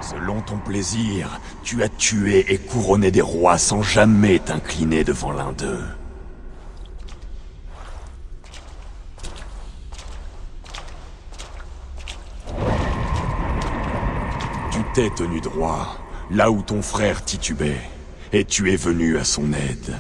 Selon ton plaisir, tu as tué et couronné des rois sans jamais t'incliner devant l'un d'eux. Tu t'es tenu droit, là où ton frère titubait, et tu es venu à son aide.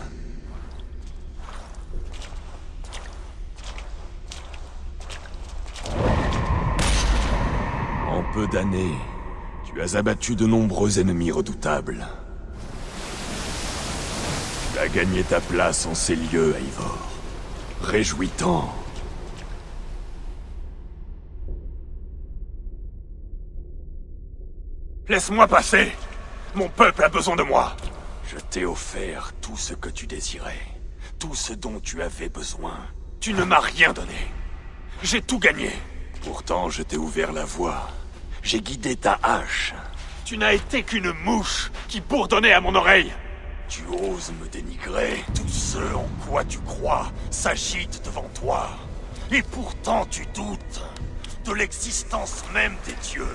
En peu d'années, tu as abattu de nombreux ennemis redoutables. Tu as gagné ta place en ces lieux, Eivor. Réjouis-t'en. Laisse-moi passer! Mon peuple a besoin de moi! Je t'ai offert tout ce que tu désirais. Tout ce dont tu avais besoin. Tu ne m'as rien donné. J'ai tout gagné. Pourtant, je t'ai ouvert la voie. J'ai guidé ta hache. Tu n'as été qu'une mouche qui bourdonnait à mon oreille. Tu oses me dénigrer. Tout ce en quoi tu crois s'agite devant toi. Et pourtant tu doutes de l'existence même des dieux.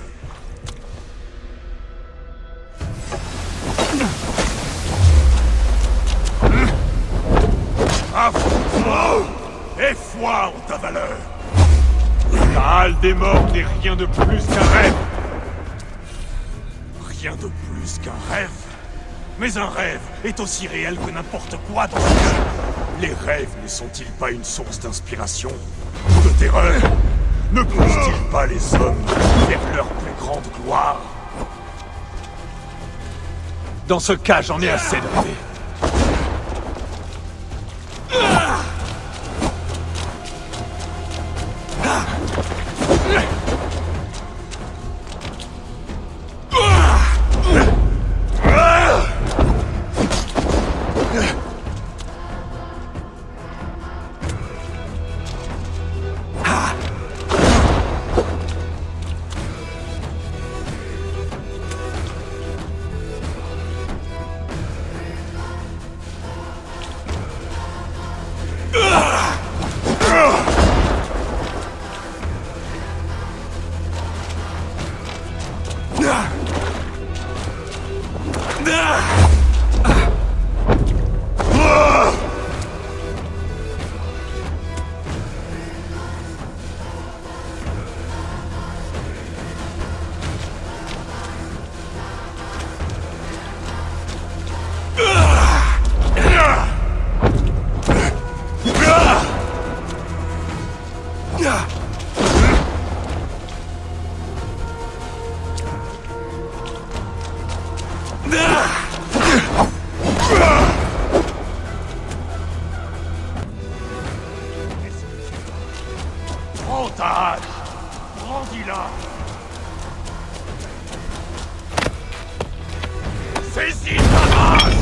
Affronte-moi et foi en ta valeur. La halle des morts n'est rien de plus qu'un rêve. Rien de plus qu'un rêve. Mais un rêve est aussi réel que n'importe quoi dans ce monde. Les rêves ne sont-ils pas une source d'inspiration, de terreur? Ne poussent-ils pas les hommes vers leur plus grande gloire? Dans ce cas, j'en ai assez de rêver. Prends ta hache, brandis-la. Saisis ta hache.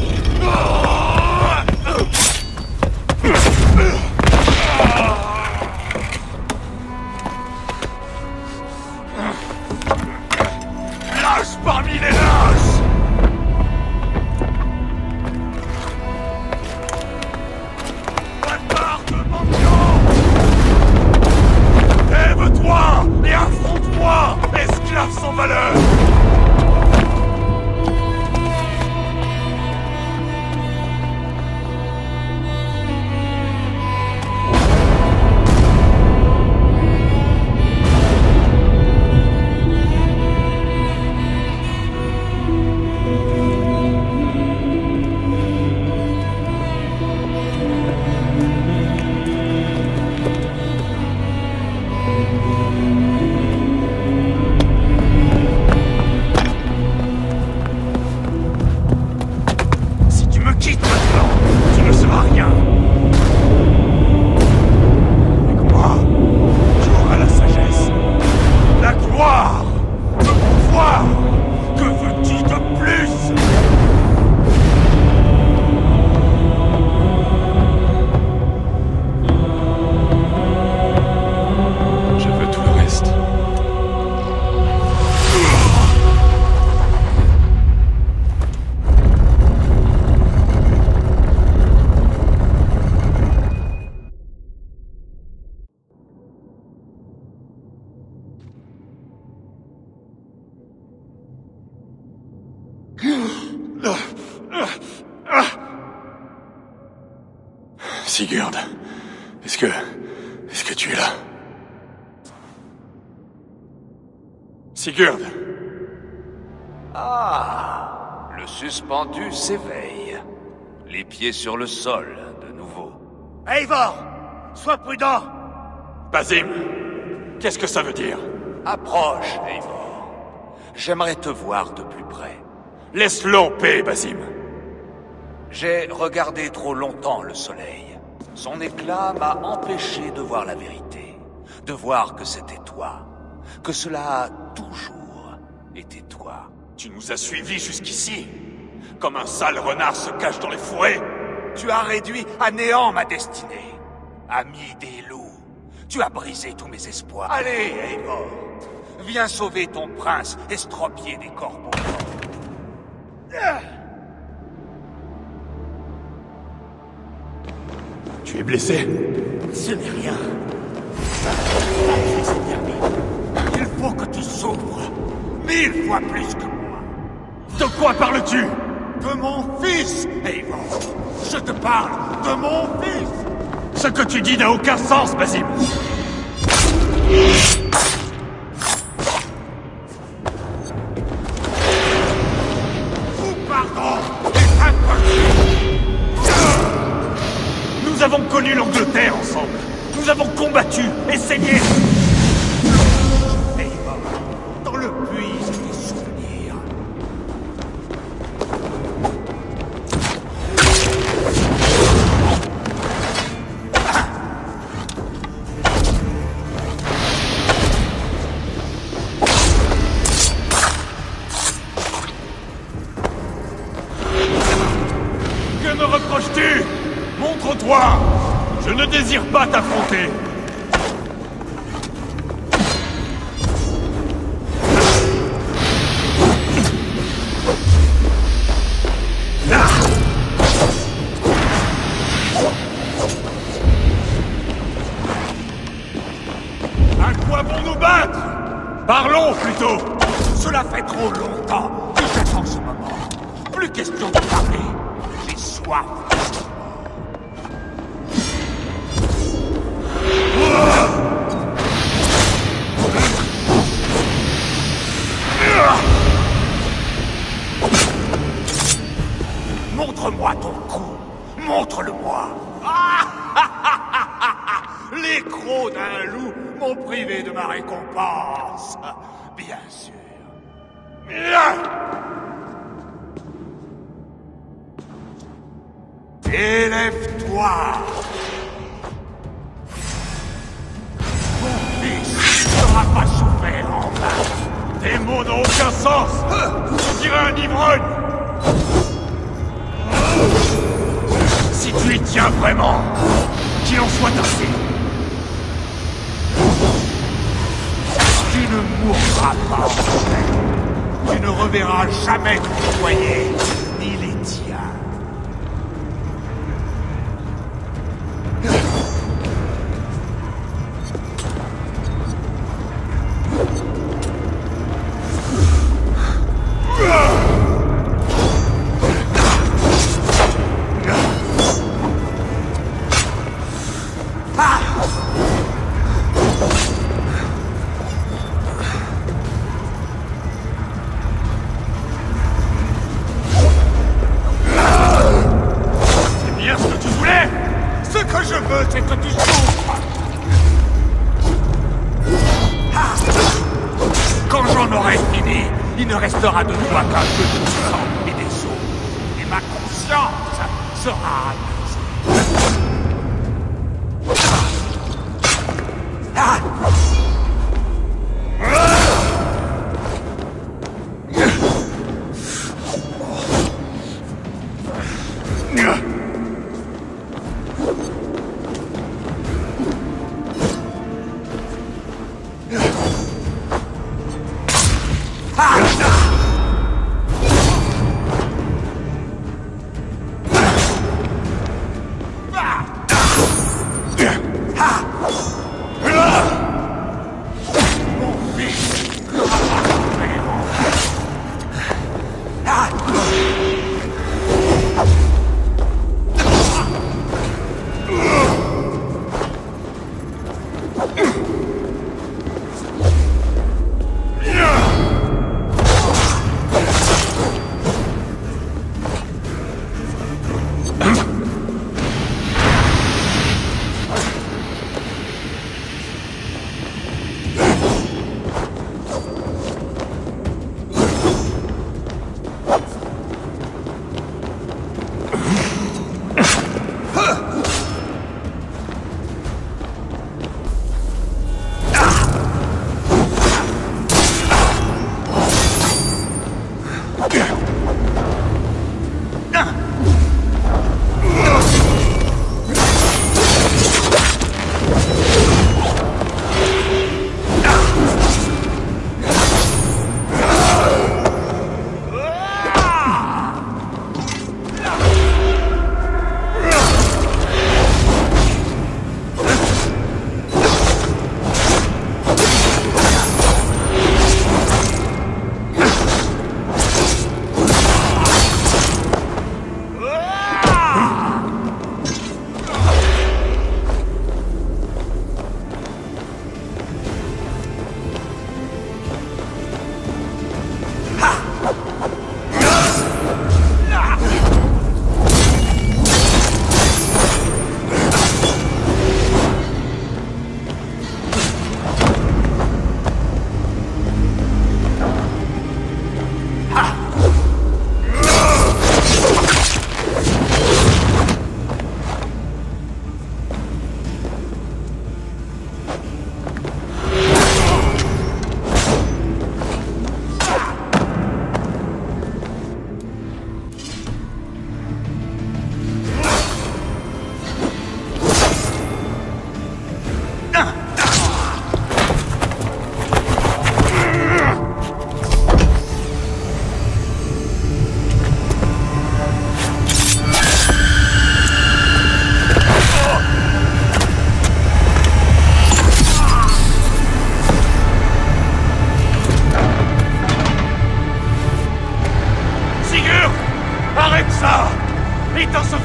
Lâche parmi les lâches. Bâtard de mendiant. Lève-toi et affronte-moi, esclave sans valeur. Sigurd, est-ce que tu es là? Sigurd! Ah! Le suspendu s'éveille. Les pieds sur le sol, de nouveau. Eivor! Sois prudent! Basim! Qu'est-ce que ça veut dire? Approche, Eivor. J'aimerais te voir de plus près. Laisse-le en paix, Basim. J'ai regardé trop longtemps le soleil. Son éclat m'a empêché de voir la vérité. De voir que c'était toi. Que cela a toujours été toi. Tu nous as suivis jusqu'ici. Comme un sale renard se cache dans les fourrés. Tu as réduit à néant ma destinée. Ami des loups, tu as brisé tous mes espoirs. Allez, Eivor, viens sauver ton prince estropié des corbeaux. Tu es blessé? Ce n'est rien. C'est terminé. Il faut que tu souffres 1000 fois plus que moi. De quoi parles-tu? De mon fils, Eivor. Je te parle de mon fils. Ce que tu dis n'a aucun sens, Basim. Pardon, est impossible. Nous avons connu l'Angleterre ensemble. Nous avons combattu et saigné. Eivor, dans le puits des souvenirs. Que me reproches-tu? Montre-toi! Je ne désire pas t'affronter. À quoi vont nous battre? Parlons plutôt! Cela fait trop longtemps que j'attends ce moment. Plus question de parler. J'ai soif. Montre-moi ton cou. Montre-le-moi. Les crocs d'un loup m'ont privé de ma récompense. Bien sûr. Élève-toi. Mon fils ne sera pas souffert en vain. Tes mots n'ont aucun sens! On dirait un ivrogne! Si tu y tiens vraiment, qu'il en soit ainsi. Tu ne mourras pas, en fait. Tu ne reverras jamais ton foyer, ni les tiens. C'est que tu souffres. Quand j'en aurai fini, il ne restera de toi qu'un peu de sang et des os. Et ma conscience sera apaisée.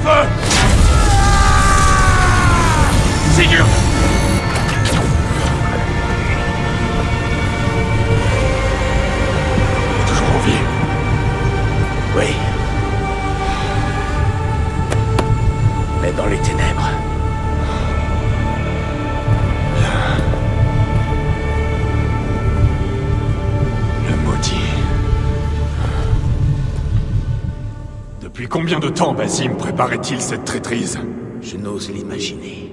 feu! Sigurd! Toujours en vie. Oui. Mais dans les ténèbres. Le maudit. Depuis combien de temps Basim préparait-il cette traîtrise? Je n'ose l'imaginer.